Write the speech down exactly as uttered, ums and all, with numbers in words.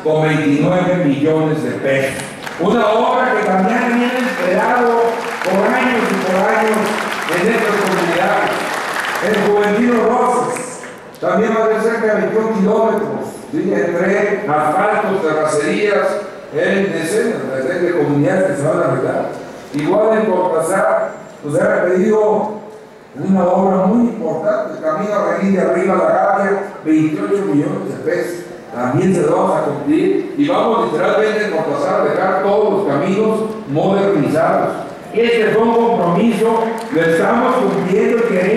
con veintinueve millones de pesos. Una obra que también viene esperado por años y por años en estas comunidades. El Juventino Rosas también va a ser cerca de veintiún kilómetros, ¿sí? Entre asfaltos, terracerías, en decenas de comunidades que se van a arreglar. Igual en Cortázar, pues se ha pedido una obra muy importante, el camino a venir de arriba a la Gavia, veintiocho millones de pesos. También se lo vamos a cumplir y vamos literalmente en Cortázar a dejar todos los caminos modernizados. Este fue un compromiso, lo estamos cumpliendo y queremos